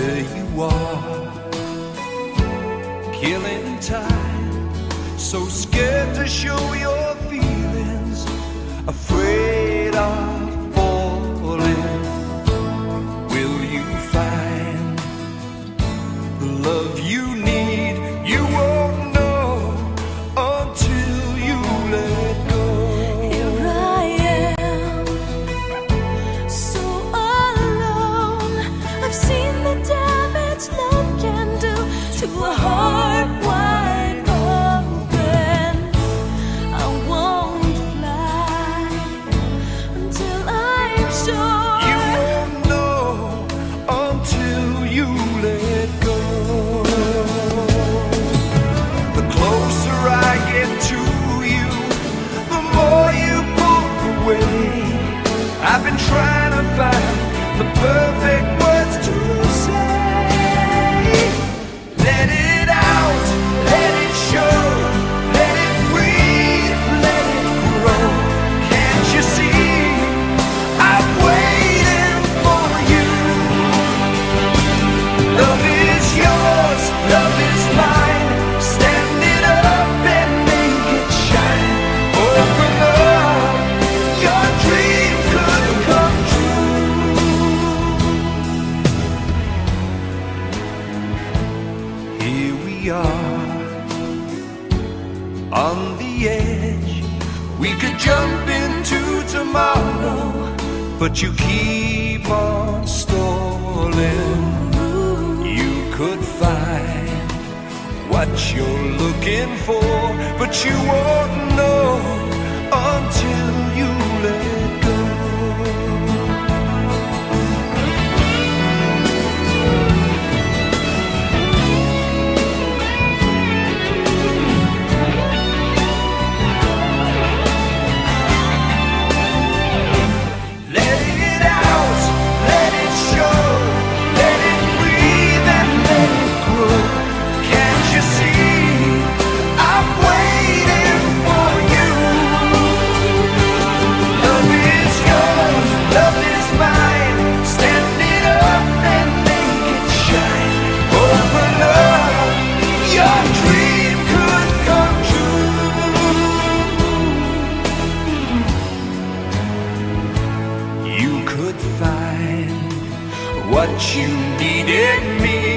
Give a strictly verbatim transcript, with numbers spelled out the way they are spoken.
there you are, killing time, so scared to show your feelings, afraid of falling. Will you find the love you need? You won't know until you let go. Here I am, so alone. I've seen the damage love can do to a heart wide open. I won't fly until I'm sure. You won't know until you let go. The closer I get to you, the more you pull away. I've been trying to find the perfect words to say. Let it out, let it show, let it breathe, let it grow. Can't you see? I'm waiting for you. Love is yours, love is mine. Stand it up and make it shine. Open up, your dream could come true. Here we are, on the edge. We could jump into tomorrow, but you keep on stalling. You could find what you're looking for, but you won't know until you let go. Let it out, let it show, let it breathe and let it grow. Can't you see? I'm waiting for you. Love is yours, love is mine. Stand it up and make it shine. Open up, your dream could come true. You could find what you needed me